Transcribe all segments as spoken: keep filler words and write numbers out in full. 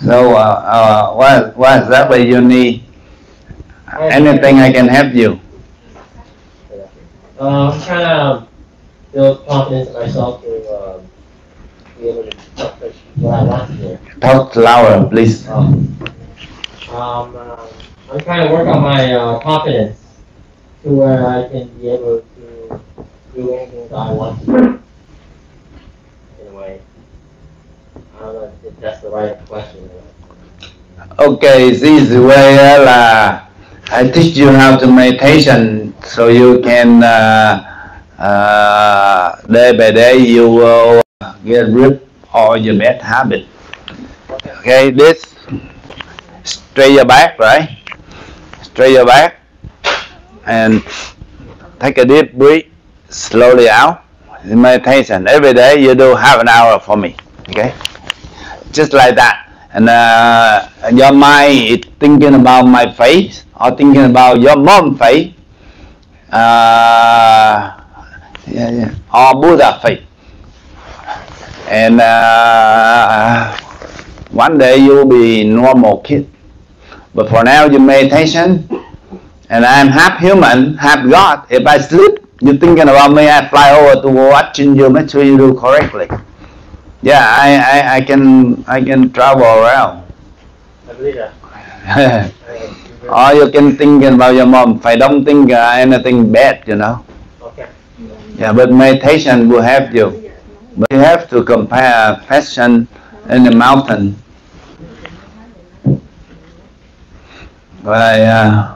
So uh, uh, what, what exactly you need? Anything I can help you? Uh, I'm trying to build confidence in myself to um, be able to accomplish what I want to do. Talk louder, please. Um, um, uh, I'm trying to work on my uh, confidence to where I can be able to do anything that I want to do. In a way. I don't know if that's the right question. Okay, this way uh, là I teach you how to meditation so you can uh, uh, day by day you will get rid all your bad habits. Okay, this straight your back, right? Straight your back and take a deep breath slowly out. In meditation every day you do half an hour for me. Okay, just like that. And uh, your mind is thinking about my face or thinking about your mom's face, uh, yeah, yeah, or Buddha face. And uh, one day you will be normal kid. But for now you meditation, and I'm half human, half God. If I sleep, you're thinking about me, I fly over to watching you, make sure you do correctly. Yeah, I, I, I can I can travel around. I believe that. Or you can think about your mom. If I don't think uh, anything bad, you know. Okay. Yeah, but meditation will help you. But you have to compare fashion in the mountain. Rồi, uh,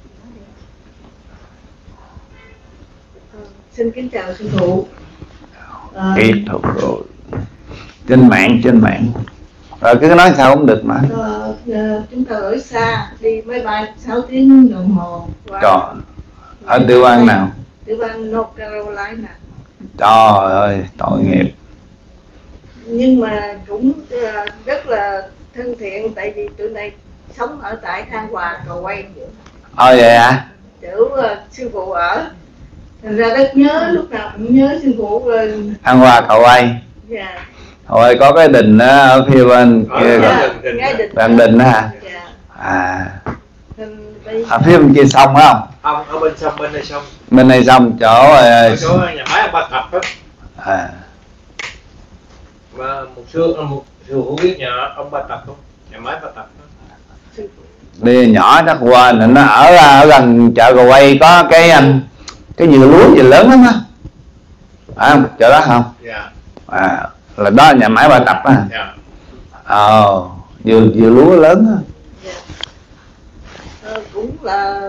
xin kính chào sư phụ. À, kỹ thuật rồi. Trên mạng, trên mạng. Rồi cứ nói sao cũng được mà. Uh, uh, chúng ta ở xa, đi máy bay sáu tiếng đồng hồ. Trời, ở tiểu bang nào? Tiểu bang North Carolina. Trời ơi, tội nghiệp. Nhưng mà cũng uh, rất là thân thiện, tại vì tụi này sống ở tại An Hòa, Cầu Quay. Ồ vậy à? Chỗ uh, sư phụ ở. Thành ra rất nhớ, lúc nào cũng nhớ sư phụ. Uh, An Hòa, Cầu Quay. Dạ. Rồi có cái đình đó, ở phía bên kia dạ, rồi. Bạn đình đó hả? Dạ. À. Ở phía bên kia sông phải không? Không, ở bên sông, bên này sông. Bên này sông, chỗ... Ở chỗ nhà máy ông Ba Tập đó. À. Mà một sư, một sư hữu biết nhà ông Ba Tập không? Nhà máy Ba Tập đó. Đi nhỏ chắc quên, nó ở, ở gần chợ Cầu Quay có cái cái dừa lúa gì lớn lắm á. À, chợ đó không? Dạ. À, là đó nhà máy Ba Tập á. Dạ. Ờ, dừa, dừa lúa lớn á. Dạ. Ờ, cũng là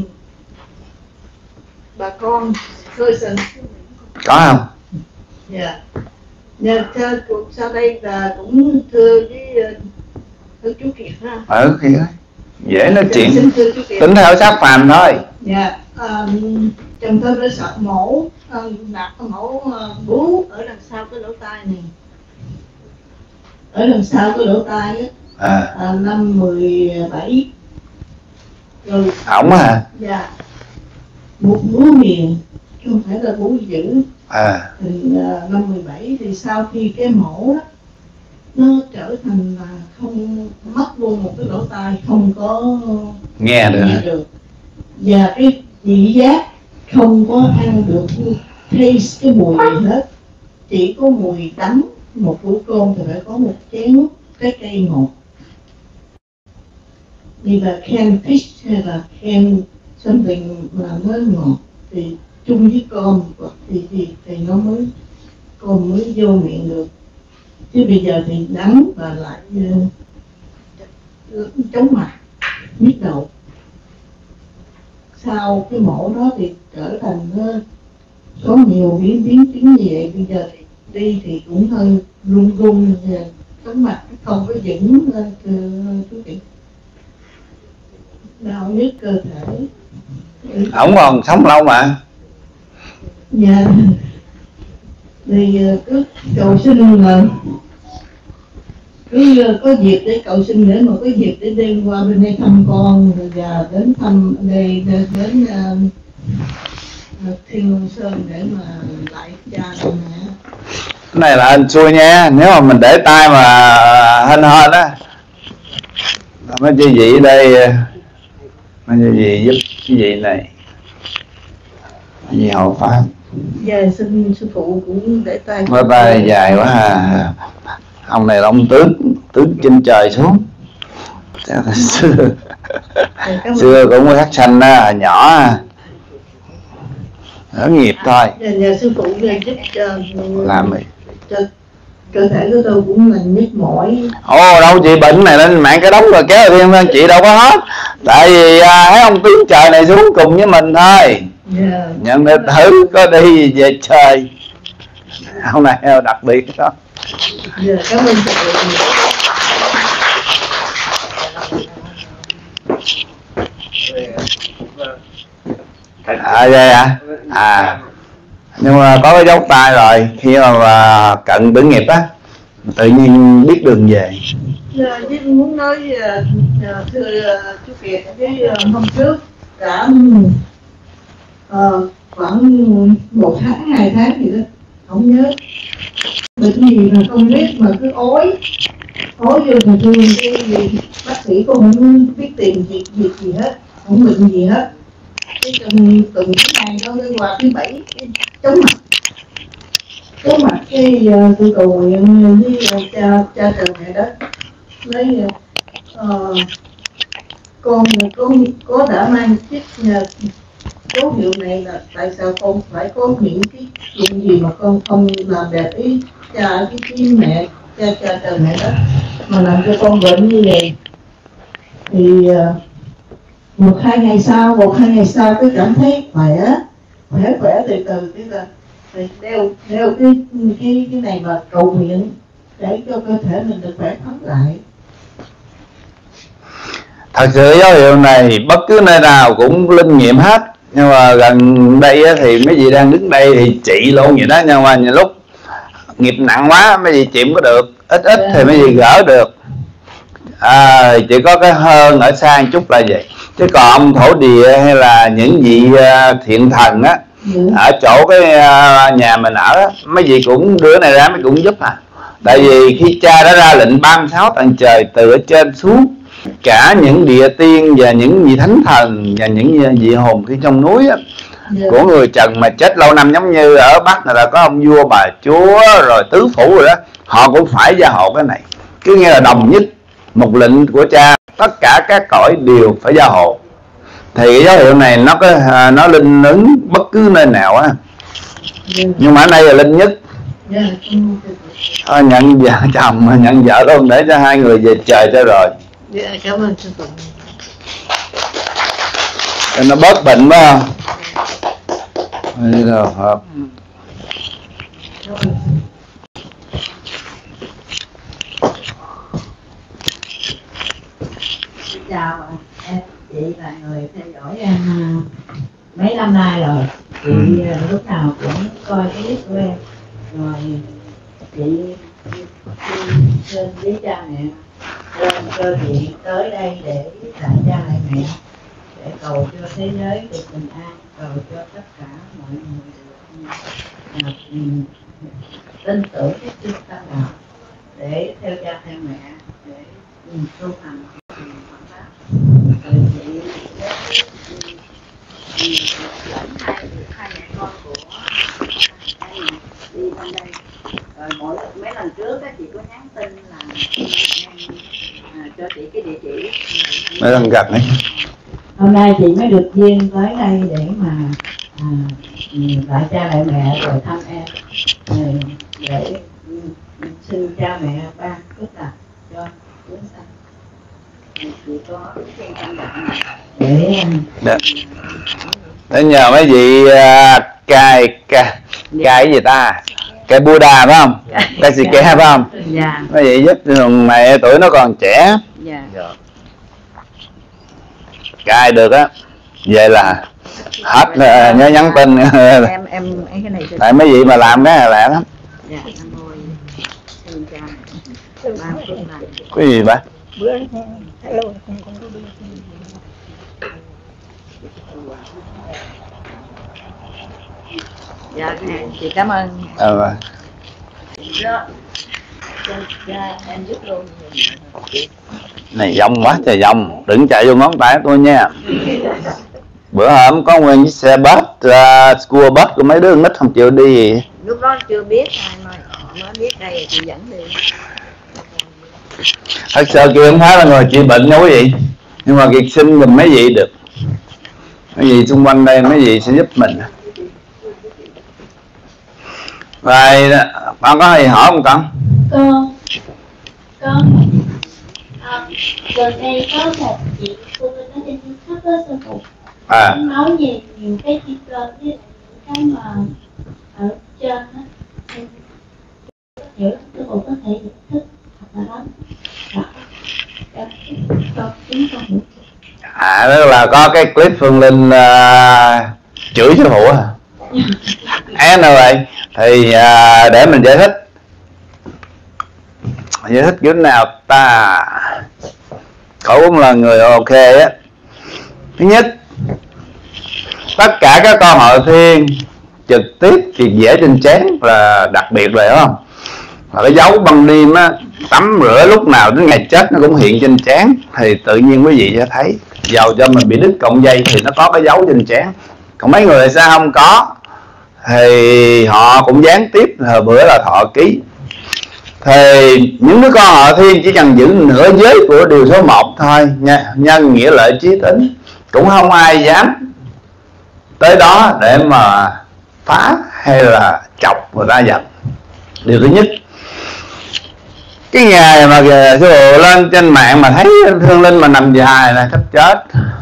bà con khơi sân. Có không? Dạ. Nhà cuộc sau đây là cũng thưa với thưa chú Kiệt ha. Ở kia dễ nói chuyện, tính theo xác phàm thôi. Dạ. Um, chồng tôi đã sợ mổ, đặt mổ uh, bú ở đằng sau cái lỗ tai này, ở đằng sau cái lỗ tai á. À. À, năm mười bảy rồi. Ổng hả? Dạ. Một bú miền, chứ không phải là bú dữ. À. Thì uh, năm mười bảy thì sau khi cái mổ đó, nó trở thành là không, mất luôn một cái lỗ tai, không có nghe được, nghe được. Và cái vị giác không có ăn được taste cái mùi gì hết, chỉ có mùi đắng. Một bữa cơm thì phải có một chén trái cây ngọt, như là can fish hay là can something mà nó ngọt thì chung với cơm thì thì thì nó mới cơm mới vô miệng được. Chứ bây giờ thì đắng và lại uh, chóng mặt, nhức đầu. Sau cái mổ đó thì trở thành uh, có nhiều biến biến chứng như vậy. Bây giờ thì đi thì cũng hơi run run, chóng mặt không có vững lên chú chị. Đau nhức cơ thể. Ổng còn sống lâu mà. Dạ. Thì cứ cầu xin mà cứ có dịp để cầu xin, để mà có dịp để đi qua bên đây thăm con và đến thăm đây đến, đến uh, Thiên Long Sơn để mà lại cha mẹ. Cái này là anh xui nha, nếu mà mình để tay mà hên hên á Mấy chị vị ở đây, mấy chị vị giúp cái vị này, cái gì hậu pháp. Dạ xin sư phụ cũng để tay. Bye bye dài quá à. Ông này là ông tướng, tướng trên trời xuống. Xưa, xưa cũng có hát sanh đó, nhỏ ở nghiệp thôi. Dạ, dạ sư phụ về giúp cho Làm gì? Cho cơ thể của tôi cũng là nhức mỏi. Ồ đâu chị bệnh này lên mạng cái đống rồi kéo thêm chị đâu có hết. Tại vì à, thấy ông tướng trời này xuống cùng với mình thôi. Yeah. Nhận được thử có đi về chơi. Hôm nay đặc biệt đó. Dạ cảm ơn sư phụ. À vậy à? À nhưng mà có cái dấu tay rồi, khi mà, mà cận tử nghiệp á tự nhiên biết đường về. Dạ, chứ muốn nói uh, thưa uh, chú Kiệt, cái uh, hôm trước cả uh, khoảng một tháng hai tháng gì đó không nhớ bệnh gì mà không biết mà cứ ói ói vô mà tôi cái gì bác sĩ cũng không biết tìm việc việc gì hết, không bệnh gì hết. Cái tuần tuần thứ hai đó cái qua thứ bảy cái chóng mặt chóng mặt cái uh, tôi cầu nguyện với uh, cha cha trời mẹ đất lấy uh, con con có đã mang chiếc uh, dấu hiệu này là tại sao con phải có những cái chuyện gì mà con không làm đẹp ý cha cái chí mẹ cha cha trời mẹ đất mà làm cho con bệnh như vậy. Thì uh, một hai ngày sau một hai ngày sau cái cảm thấy khỏe khỏe khỏe từ từ cái là thì đeo đeo cái cái cái này mà cầu nguyện để cho cơ thể mình được khỏe khoắn lại. Thật sự dấu hiệu này bất cứ nơi nào cũng linh nghiệm hết, nhưng mà gần đây thì mấy vị đang đứng đây thì trị luôn vậy đó, nhưng mà nhiều lúc nghiệp nặng quá mấy vị chịu có được, ít ít thì mấy vị gỡ được. À, chỉ có cái hơn ở xa một chút là vậy, chứ còn ông thổ địa hay là những vị thiện thần á, ở chỗ cái nhà mình ở á, mấy vị cũng đứa này ra mấy cũng giúp à. Tại vì khi cha đã ra lệnh ba mươi sáu tầng trời từ ở trên xuống, cả những địa tiên và những vị thánh thần và những vị hồn khi trong núi á, của người Trần mà chết lâu năm, giống như ở Bắc này là có ông vua bà chúa rồi tứ phủ rồi đó, họ cũng phải gia hộ cái này, cứ nghe là đồng nhất một lệnh của cha, tất cả các cõi đều phải gia hộ. Thì cái dấu hiệu này nó có nó linh ứng bất cứ nơi nào á, nhưng mà ở đây là linh nhất. Thôi nhận vợ chồng nhận vợ luôn để cho hai người về trời cho rồi. Dạ cảm ơn sư phụ. Cho nó bớt bệnh phải không? Đây là hợp. Chào em, chị là người theo dõi em mấy năm nay rồi. Chị ừ. lúc nào cũng coi cái clip của em. Rồi chị lên với cha mẹ lên cơ thiện tới đây để tại cha lại mẹ, để cầu cho thế giới được bình an, cầu cho tất cả mọi người được uh, tin tưởng cái tinh tâm đạo để theo cha theo mẹ, để tu hành Phật pháp. Rồi chị dẫn hai hai mẹ con của em đi lên đây. Rồi mỗi mấy lần trước á, chị có nhắn tin là em à, cho chị cái địa chỉ. Mấy lần gặp ấy. Hôm nay chị mới được duyên tới đây để mà à, lại cha lại mẹ rồi thăm em, rồi để xin cha mẹ ban phước lành cho chúng sanh. Chị có cái căn dặn để Được. Để nhờ mấy vị uh, cài cài cái gì ta, cái Buddha phải không? Dạ. Cái gì kẻ phải không? Dạ. Mấy vị giúp thằng mẹ tuổi nó còn trẻ. Dạ. Cài được á, vậy là hết uh, nhớ nhắn tin. em em cái này tại mấy vị mà làm cái này lẹ lắm. Dạ. Xin cha ban phước lành. Cái gì ba? Hello. Dạ chị cảm ơn. Ờ. Đó. Cha, cha em giúp luôn. Này dông quá trời dông, đừng chạy vô ngón tay tôi nha. Bữa hôm có nguyên chiếc xe bus, uh, school bus của mấy đứa nít không chịu đi. Lúc đó chưa biết ai mà mới biết đây thì dẫn đi. Thật sự kêu không phải là người trị bệnh đâu quý vị, nhưng mà Kiệt xin giùm mấy vị được. Mấy vị xung quanh đây mấy vị sẽ giúp mình. Rồi con có gì hỏi không con? Con con à, gần đây có một chị cô bên ở trên YouTube đó sư phụ, À. nói về nhiều cái chi cơ với những cái mà ở trên đó, em hiểu sư phụ có thể giải thích hoặc là lắm rõ cho chúng con hiểu. À, tức là có cái clip Phương Linh uh, chửi sư phụ à? Anyway, thì uh, để mình giải thích. Giải thích kiểu nào ta? Cậu cũng là người ok á. Thứ nhất, tất cả các con hội thiên trực tiếp thì vẽ trên trán là đặc biệt rồi, đúng không? Và cái dấu băng đêm á, tắm rửa lúc nào đến ngày chết nó cũng hiện trên trán, thì tự nhiên quý vị sẽ thấy dầu cho mình bị đứt cọng dây thì nó có cái dấu trên trán. Còn mấy người sao không có thì họ cũng gián tiếp. Hồi bữa là thọ ký, thì những đứa con họ thiên chỉ cần giữ nửa giới của điều số một thôi nha, nhân nghĩa lợi trí tính, cũng không ai dám tới đó để mà phá hay là chọc người ta giận. Điều thứ nhất, cái ngày mà sư phụ lên trên mạng mà thấy Phương Linh mà nằm dài là sắp chết,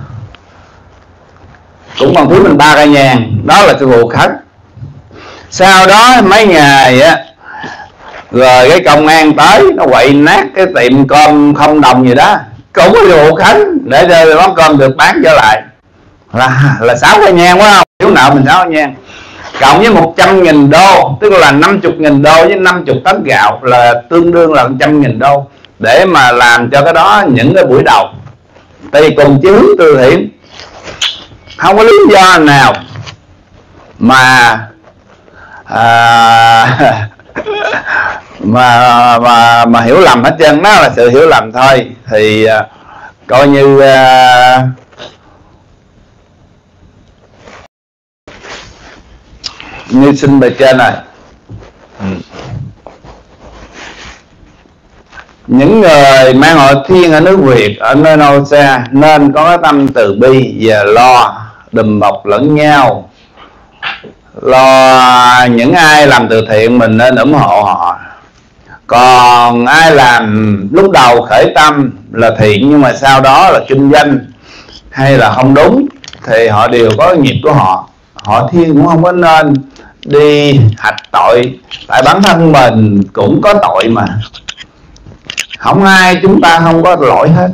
cũng còn thiếu mình ba cây nhang, đó là sư phụ khấn. Sau đó mấy ngày á, rồi cái công an tới nó quậy nát cái tiệm cơm không đồng gì đó, cũng có sư phụ khấn để cho món cơm được bán trở lại, là là sáu cây nhang, quá không? Thiếu nợ mình sáu cây nhang, cộng với một trăm nghìn đô, tức là năm mươi nghìn đô với năm mươi tấn gạo là tương đương là một trăm nghìn đô, để mà làm cho cái đó những cái buổi đầu. Thì cùng chí hướng từ thiện, không có lý do nào mà à, mà mà mà hiểu lầm hết trơn, đó là sự hiểu lầm thôi. Thì à, coi như à, như xin bề trên này, ừ. Những người mang hội thiên ở nước Việt, ở nơi đâu xa, nên có cái tâm từ bi và lo đùm bọc lẫn nhau, lo những ai làm từ thiện mình nên ủng hộ họ. Còn ai làm lúc đầu khởi tâm là thiện nhưng mà sau đó là kinh doanh hay là không đúng thì họ đều có nghiệp của họ. Họ thiên cũng không có nên đi hạch tội, tại bản thân mình cũng có tội mà, không ai chúng ta không có lỗi hết.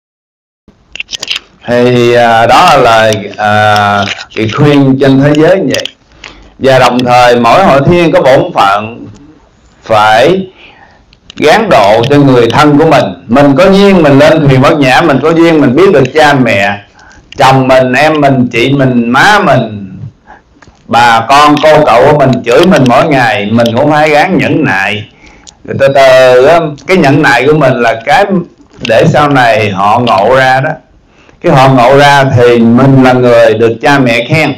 Thì à, đó là lời à, cái khuyên trên thế giới như vậy. Và đồng thời mỗi hội thiên có bổn phận phải gán độ cho người thân của mình. Mình có duyên mình lên thuyền Bát Nhã, mình có duyên mình biết được cha mẹ, chồng mình, em mình, chị mình, má mình, bà con, cô cậu của mình chửi mình mỗi ngày, mình cũng phải gán nhẫn nại. Rồi từ từ cái nhẫn nại của mình là cái để sau này họ ngộ ra đó. Cái họ ngộ ra thì mình là người được cha mẹ khen,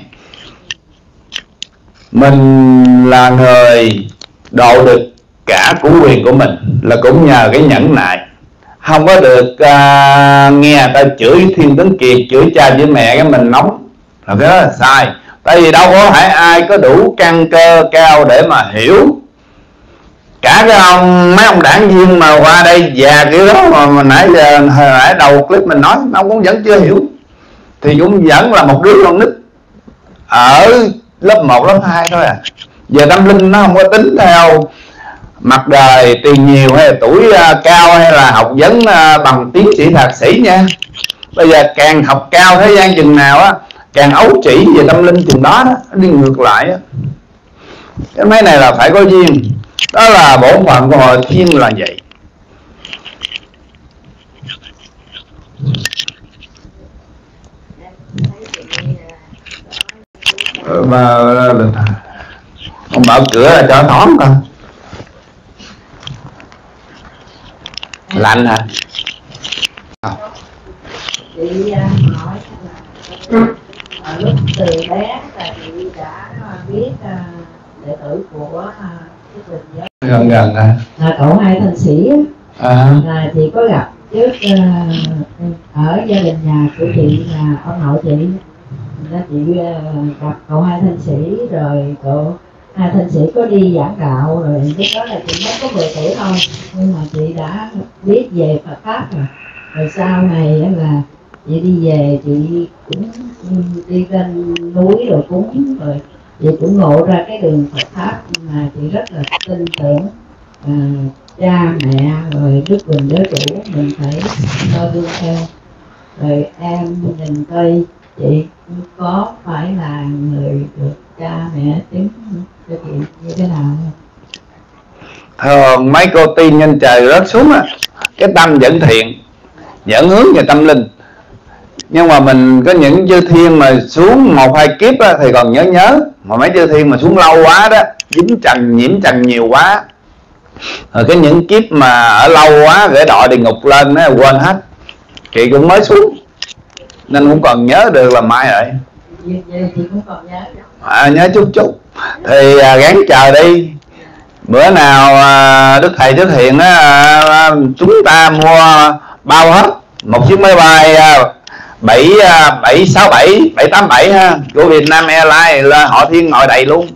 mình là người độ được cả của quyền của mình, là cũng nhờ cái nhẫn nại. Không có được uh, nghe ta chửi Thiên Tuấn Kiệt, chửi cha chửi mẹ cái mình nóng, là cái đó là sai. Tại vì đâu có phải ai có đủ căn cơ cao để mà hiểu. Cả cái ông mấy ông đảng viên mà qua đây già kiểu đó mà, mà nãy giờ hồi nãy đầu clip mình nói, ông cũng vẫn chưa hiểu, thì cũng vẫn là một đứa con nít ở lớp một, lớp hai thôi à. Giờ tâm linh nó không có tính theo mặt đời, tiền nhiều hay là tuổi cao hay là học vấn bằng tiến sĩ thạc sĩ nha. Bây giờ càng học cao thế gian chừng nào á, càng ấu trĩ về tâm linh chừng đó, đó đi ngược lại á. Cái mấy này là phải có duyên, đó là bổn phận của hội thiên là vậy. Mà ông mở cửa là cho thoáng coi. Lạnh hả? chị hỏi là ở lúc từ bé là chị đã biết đệ tử của cái Bình Giới gần gần à. là cậu hai thành sĩ À. là chị có gặp trước uh, ở gia đình nhà của chị là ông nội chị là chị uh, gặp cậu hai thanh sĩ rồi cậu hai thanh sĩ có đi giảng đạo rồi lúc đó là chị mới có mười tuổi thôi nhưng mà chị đã biết về Phật pháp rồi rồi sau này là chị đi về chị cũng đi lên núi rồi cúng rồi chị cũng ngộ ra cái đường Phật pháp mà chị rất là tin tưởng à, cha mẹ rồi Đức Bình Giới Chủ mình phải noi gương theo rồi em nhìn coi chị có phải là người được cha mẹ chứng cho chị như thế nào không? Thường mấy cô tiên trên trời rớt xuống á, cái tâm vẫn thiện, vẫn hướng về tâm linh. Nhưng mà mình có những chư thiên mà xuống một hai kiếp á, thì còn nhớ nhớ. Mà mấy chư thiên mà xuống lâu quá đó, dính trần, nhiễm trần nhiều quá, rồi cái những kiếp mà ở lâu quá để đọa địa ngục lên á, quên hết. Chị cũng mới xuống nên cũng còn nhớ được là mai rồi. Chị cũng còn nhớ à, nhớ chút chút thì à, gắng chờ đi. Bữa nào à, Đức Thầy xuất hiện á, à, chúng ta mua bao hết một chiếc máy bay à, bảy bảy sáu bảy bảy tám bảy ha của Vietnam Airlines là họ thiên ngồi đầy luôn.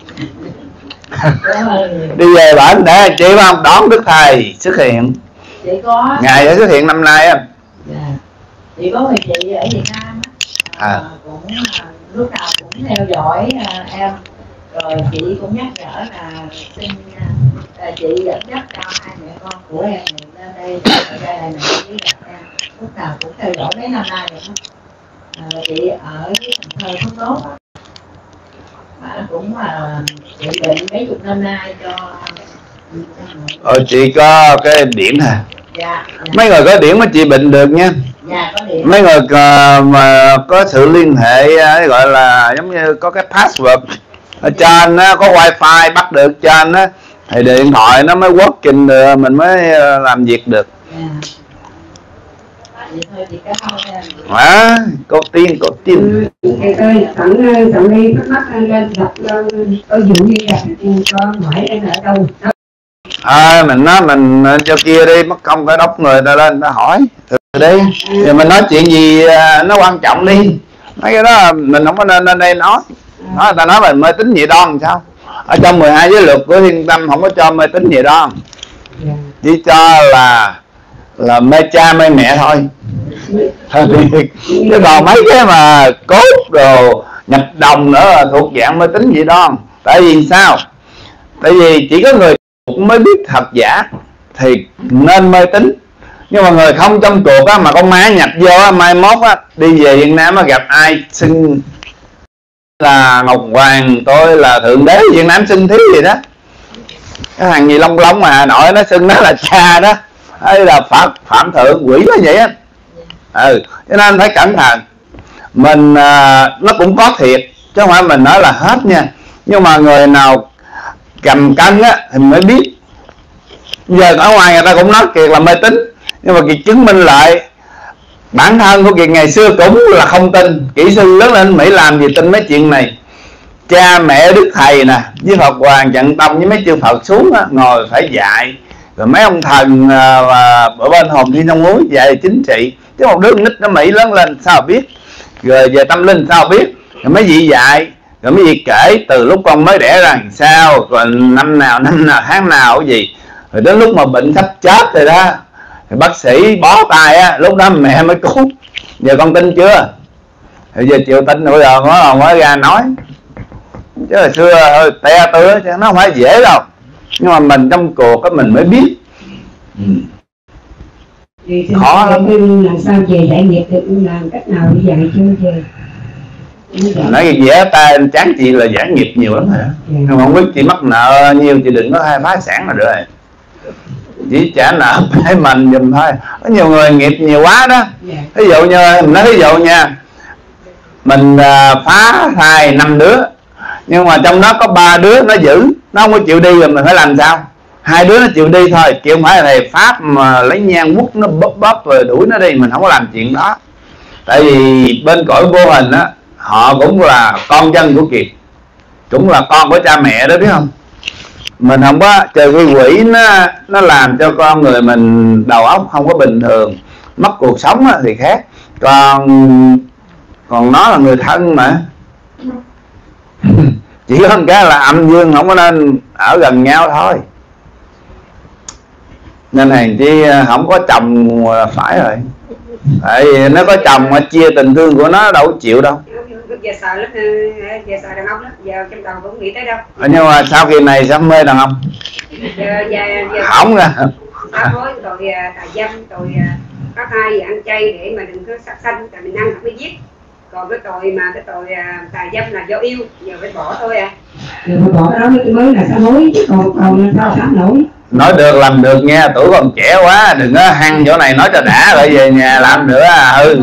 Đi về bển để chị không đón Đức Thầy xuất hiện. Chị có ngày để xuất hiện năm nay á. Dạ. Chị có người chị ở Việt Nam á, à. cũng à, lúc nào cũng theo dõi à, em rồi chị cũng nhắc nhở là xin à, chị dẫn dắt cho hai mẹ con của em lên đây ở đây này với gặp em lúc nào cũng theo dõi mấy năm nay rồi đó. À, chị ở Cần Thơ Phước Tốt á, mà cũng là chị định mấy chục năm nay cho. Ờ, chị có cái điểm nè. Dạ, dạ. Mấy người có điểm mà chị bệnh được nha. Dạ, có điểm. Mấy người uh, mà có sự liên hệ uh, gọi là giống như có cái password ở trên uh, có wifi bắt được trên uh, thì điện thoại nó mới working được, mình mới uh, làm việc được. Dạ. Vậy thôi chị cảm ơn em. À, có tiên có tiên. Thầy ơi, sẵn sẵn đi thắc mắc lên gặp ví dụ như gặp cho hỏi em ở đâu. À, mình nói mình cho kia đi, mất công phải đốc người ta lên ta hỏi từ đi. Rồi mình nói chuyện gì nó quan trọng đi. Mấy cái đó mình không có nên lên đây nói. Nói người ta nói mình mê tín dị đoan sao? Ở trong mười hai giới luật của Thiên Tâm không có cho mê tín dị đoan. Chỉ cho là là mê cha mê mẹ thôi. Chứ còn mấy cái mà cốt đồ nhập đồng nữa là thuộc dạng mê tín dị đoan. Tại vì sao? Tại vì chỉ có người mới biết thật giả thì nên mê tín. Nhưng mà người không trong cuộc á, mà con ma nhập vô á, mai mốt á, đi về Việt Nam á, gặp ai xưng là Ngọc Hoàng, tôi là Thượng Đế Việt Nam xưng thiếu gì đó, cái thằng gì lông lông mà nội nó xưng nó là cha đó, hay là Phật Phạm Thượng quỷ nó vậy á. Ừ, cho nên phải cẩn thận. Mình à, nó cũng có thiệt chứ không phải mình nói là hết nha. Nhưng mà người nào cầm cân á thì mới biết. Giờ ở ngoài người ta cũng nói Kiệt là mê tín, nhưng mà Kiệt chứng minh lại bản thân của Kiệt ngày xưa cũng là không tin. Kỹ sư lớn lên Mỹ làm gì tin mấy chuyện này. Cha mẹ Đức Thầy nè với Phật Hoàng Trần Tâm với mấy chư Phật xuống á, ngồi phải dạy. Rồi mấy ông thần à, ở bên Hồn Thiên Trong Núi dạy chính trị. Chứ một đứa nít nó Mỹ lớn lên sao biết. Rồi về tâm linh sao biết. Rồi mấy vị dạy, rồi mấy vị kể từ lúc con mới đẻ ra làm sao, rồi năm nào năm nào tháng nào cái gì, rồi đến lúc mà bệnh sắp chết rồi đó thì bác sĩ bó tay á, lúc đó mẹ mới cứu. Giờ con tin chưa? Rồi giờ chịu tin rồi, bây giờ mới, mới ra nói. Chứ hồi xưa hơi te tưa chứ nó không phải dễ đâu. Nhưng mà mình trong cuộc á mình mới biết. Ừ. Khó lắm. Làm sao về giải nghiệp được, làm cách nào để dạy chưa về? Nói cái dễ tay chán chị là giải nghiệp nhiều lắm hả? Nhưng mà không biết chị mắc nợ nhiều chị đừng có hai phá sản là được rồi. Chỉ trả nợ phải mình dùm thôi. Có nhiều người nghiệp nhiều quá đó. Ví dụ như mình nói ví dụ nha, mình phá thai năm đứa, nhưng mà trong đó có ba đứa nó giữ, nó không có chịu đi rồi mình phải làm sao? Hai đứa nó chịu đi thôi, chứ không phải là thầy Pháp mà lấy nhang quất nó bóp bóp rồi đuổi nó đi, mình không có làm chuyện đó. Tại vì bên cõi vô hình á, họ cũng là con dân của Kiệt, cũng là con của cha mẹ đó, biết không? Mình không có, trời cái quỷ nó nó làm cho con người mình đầu óc không có bình thường, mất cuộc sống á, thì khác. Còn còn nó là người thân mà. Chỉ có một cái là âm dương không có nên ở gần nhau thôi, nên hàng chi không có chồng phải rồi. Tại vì nó có chồng mà chia tình thương của nó đâu có chịu đâu. Giờ sợ lắm, giờ sợ đàn ông lắm, giờ trong đầu cũng nghĩ tới đâu. Nhưng mà sau khi này sao mê đàn ông? Giờ, giờ, giờ Hỏng ra. Sám hối tội tà dâm, tội có thai ăn chay để mà đừng có sát sanh, tại mình ăn mới giết. Còn cái tội mà cái tội tà dâm là do yêu, giờ phải bỏ thôi à. Giờ phải bỏ cái đó mới là sám hối, chứ còn còn sao sám nổi. Nói được làm được nha, tuổi còn trẻ quá, đừng có hăng chỗ này nói cho đã rồi về nhà làm nữa à. Ừ.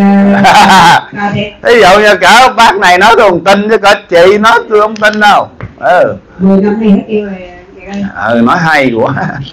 Ví dụ như cả bác này nói tôi không tin, chứ cả chị nói tôi không tin đâu. Ừ. mười năm nay hết yêu rồi. Ừ, nói hay quá.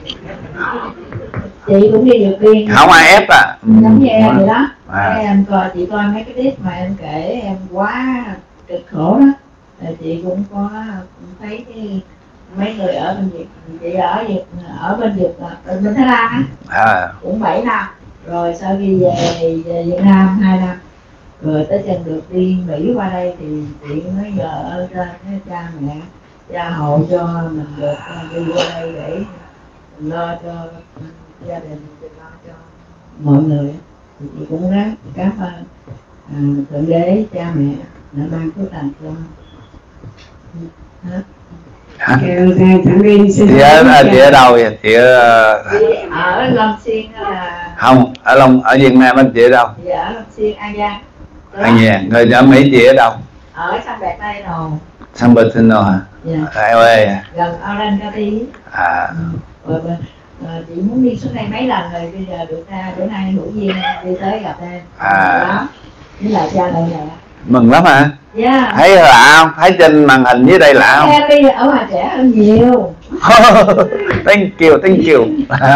Chị cũng đi được riêng. Không ai ép à. Giống như em vậy đó. À. Em coi, chị coi mấy cái clip mà em kể em quá cực khổ đó, rồi chị cũng có thấy cái mấy người ở bên Việt, chị ở Việt ở bên Việt ở bên Thái Lan á, À. cũng bảy năm rồi, sau khi về, về Việt Nam hai năm rồi tới chừng được đi Mỹ qua đây thì chị mới nhờ ơn ra cái cha mẹ gia hộ cho mình được đi qua đây để lo cho gia đình, lo cho mọi người. Thì chị cũng rất cảm ơn à, thượng đế cha mẹ đã ban phước lành cho hết. Hả? Chị ở, ở, chị ở đâu vậy? Chị ở, ở Long Xuyên là không, ở Long, ở Việt Nam anh chị ở đâu? chị ở Long Xuyên, An Giang. An Giang. Người ở Mỹ chị ở đâu? Ở San Bernardino. San Bernardino hả? Dạ. Ở L A. Gần Orange County. À. Rồi, rồi chị muốn đi xuống đây mấy lần rồi, bây giờ được ra bữa nay hữu duyên đi tới gặp em. À. Đó. Với lại cha mẹ nè. Mừng lắm hả? Dạ. Thấy lạ không? Thấy trên màn hình dưới đây lạ không? Em đi ở ngoài trẻ hơn nhiều. Thank you, thank you.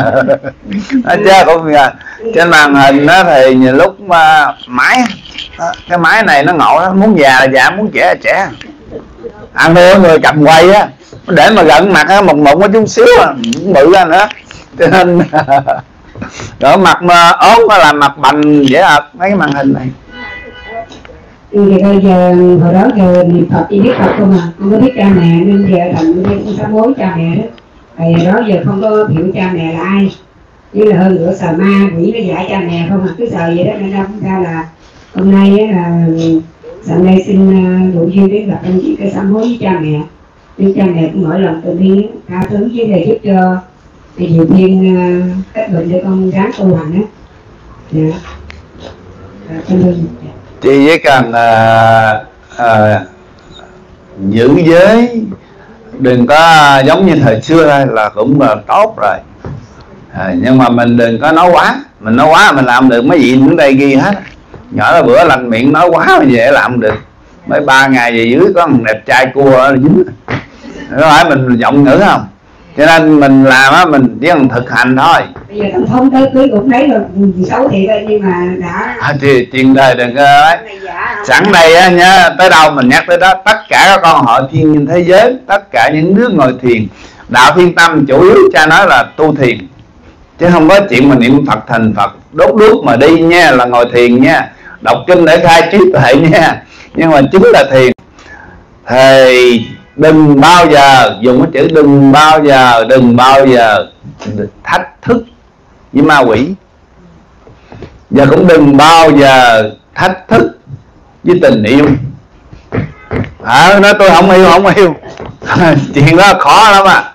Chứ cũng trên màn hình đó thì nhiều lúc mà máy cái máy này nó ngộ đó, muốn già là già, muốn trẻ là trẻ. Ăn thua người cầm quay á, để mà gần mặt á, mụn mụn có chút xíu à, cũng bự ra nữa. Cho nên ở mặt mà ốm nó làm mặt bành dễ ợt mấy cái màn hình này. Thì bây giờ hồi đó giờ niệm Phật chỉ biết Phật không mà không có biết cha mẹ, nên giờ thành nên không sám hối cha mẹ đó. Tại đó giờ không có hiểu cha mẹ là ai, chứ là hơn nữa sợ ma quỷ nó dạy cha mẹ không mà cứ sợ vậy đó, nên đâm ra là hôm nay á là sáng nay xin đủ duyên đến gặp anh chị cái sám hối với cha mẹ, nhưng cha mẹ cũng mở lòng từ bi tha thứ với đề giúp cho thì nhiều thiên cách bệnh để con ráng tu hành á. Dạ. Cảm ơn. Chị chỉ cần à, à, giữ giới, đừng có giống như thời xưa thôi là cũng là tốt rồi. À, nhưng mà mình đừng có nói quá, mình nói quá mình làm được mấy vị đứng đây ghi hết. Nhỏ là bữa lành miệng nói quá mà dễ làm được. Mấy ba ngày về dưới có một đẹp trai cua ở dính, có phải mình giọng ngữ không? Cho nên mình làm á, mình chỉ cần thực hành thôi. Bây giờ tổng thống tới cưới cũng thấy rồi, xấu thiệt rồi nhưng mà đã à, thì chuyện đời đừng có ấy. Sẵn đây á nhá, tới đâu mình nhắc tới đó. Tất cả các con họ thiên nhiên thế giới, tất cả những đứa ngồi thiền, đạo Thiên Tâm chủ yếu cha nói là tu thiền, chứ không có chuyện mà niệm Phật thành Phật đốt đuốc mà đi nha, là ngồi thiền nha, đọc kinh để khai trí tuệ nha, nhưng mà chính là thiền. Thì đừng bao giờ dùng cái chữ đừng bao giờ đừng bao giờ thách thức với ma quỷ, và cũng đừng bao giờ thách thức với tình yêu. À, nói tôi không yêu không yêu chuyện đó khó lắm à.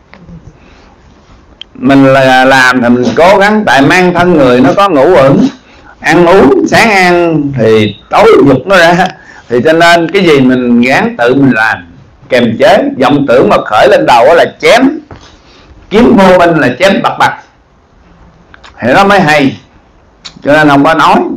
Mình là làm thì mình cố gắng, tại mang thân người nó có ngủ ẩn, ăn uống sáng ăn thì tối dục nó ra, thì cho nên cái gì mình gắng tự mình làm, kềm chế. Vọng tưởng mà khởi lên đầu là chém, kiếm vô minh là chém bạc bạc, thì nó mới hay. Cho nên không có nói,